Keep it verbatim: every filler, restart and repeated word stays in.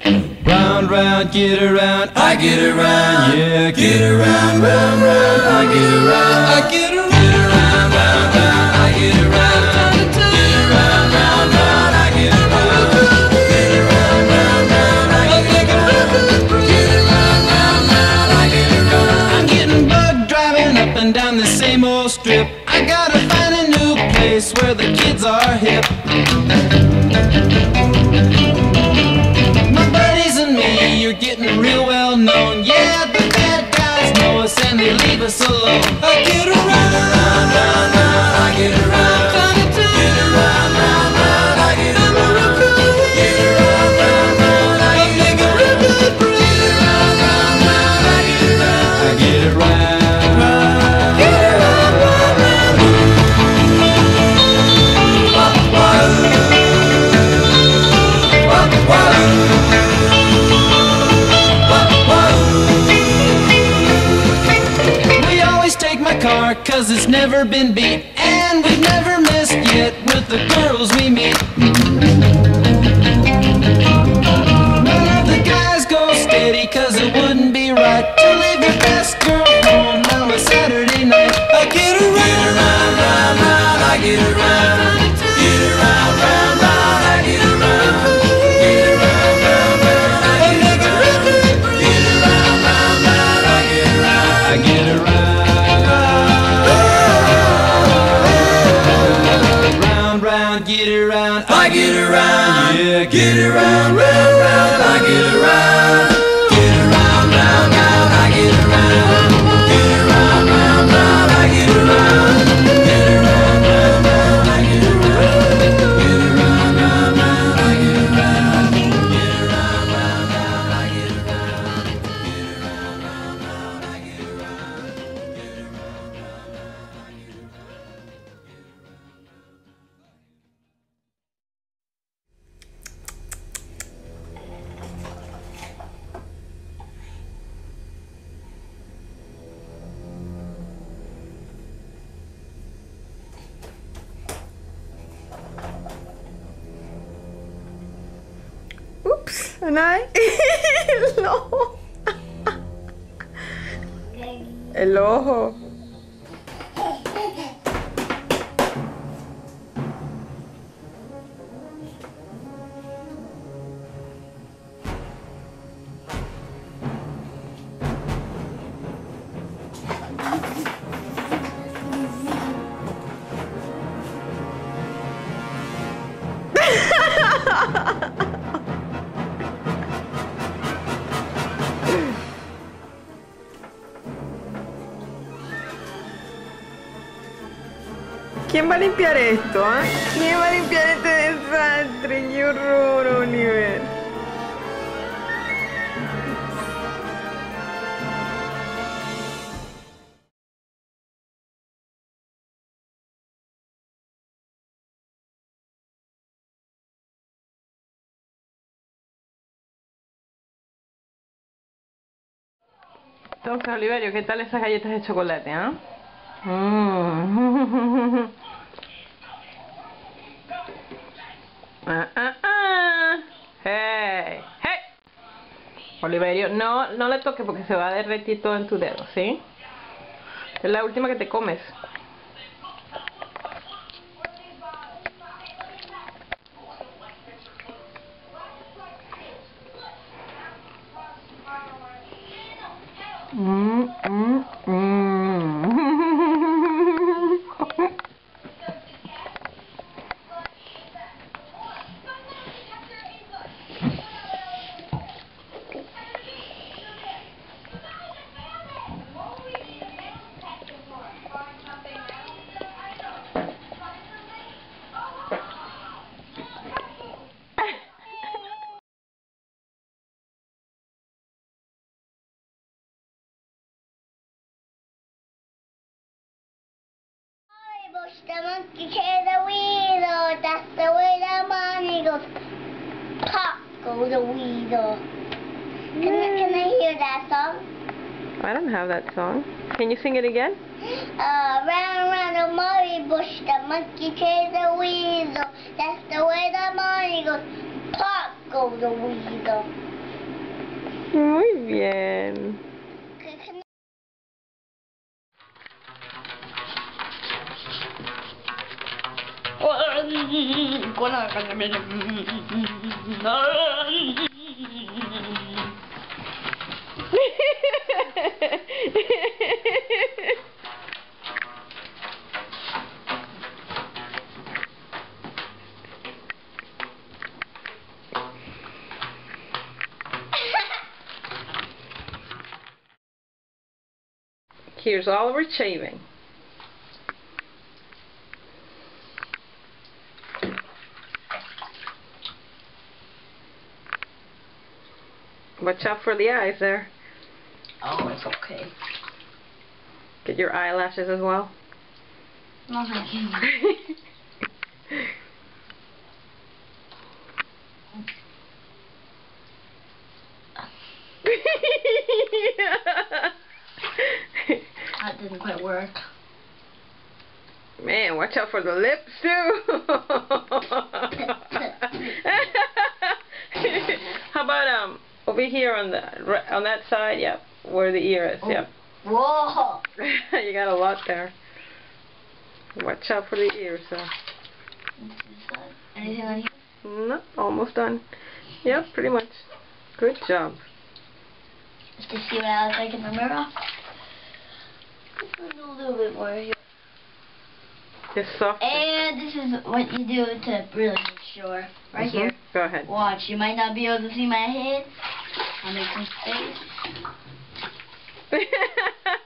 Round, round, get around, I get around, yeah, get around, round, round, I get around, I get around, get around, round, round, I get around, get around, round, round, I get around, get around, round, round, I get around, get around, round, round, I get around. I'm getting bugged driving up and down the same old strip. I gotta find a new place where the kids are hip. You're getting real well known. Yeah, the bad guys know us and they leave us alone. I get around, round, round, round, I get around, get around, round, round, I get around, get around, round, round, I get around, get around, round, round, I get around, I get around, get around, round, round. Car, cause it's never been beat, and we've never missed yet with the girls we meet. None of the guys go steady, cause it wouldn't be right to leave your best girl home on a Saturday night. I get around, round, round, round, I get around, get around, round, round, I get around, get around, round, round, I get around, get around, round, round, I get around, I get around. Get around, I get around, yeah, get around, round, round, I get around, get around, round, round, I get around, get around, round, round, I get around, get around, round, round, I get around, get around, round, round, I get around, get around, round, round, I get around, get around, round, round, I get around, get around, round, round, I get around. Oops, nej. El ojo. El ojo. ¿Quién va a limpiar esto, eh? ¿Quién va a limpiar este desastre? ¡Qué horror, Oliver! Entonces, Oliverio, ¿qué tal esas galletas de chocolate, ah? ¿Eh? Mm. ah, ah, ah. Hey, hey. Oliverio, no, no le toques porque se va a derretir todo en tu dedo, ¿sí? Es la última que te comes. Mm, mm, mm. The monkey carried the wheel, that's the way the money goes. Pop goes the wheel. Can, I, can I hear that song? I don't have that song. Can you sing it again? Uh, round round the money bush, the monkey carried the wheel, that's the way the money goes. Pop goes the wheel. Muy bien. Here's Oliver shaving. Watch out for the eyes there. Oh, it's okay. Get your eyelashes as well. No, thank you. That didn't quite work. Man, watch out for the lips too. How about um over here on the on that side? Yep, where the ear is. Yep. Whoa! You got a lot there. Watch out for the ears. So. Anything on here? No, almost done. Yep, pretty much. Good job. Just to see what I look like in the mirror. A little bit more here. It's soft. And this is what you do to really make sure. Right Mm-hmm. here. Go ahead. Watch. You might not be able to see my head. I'll make some space.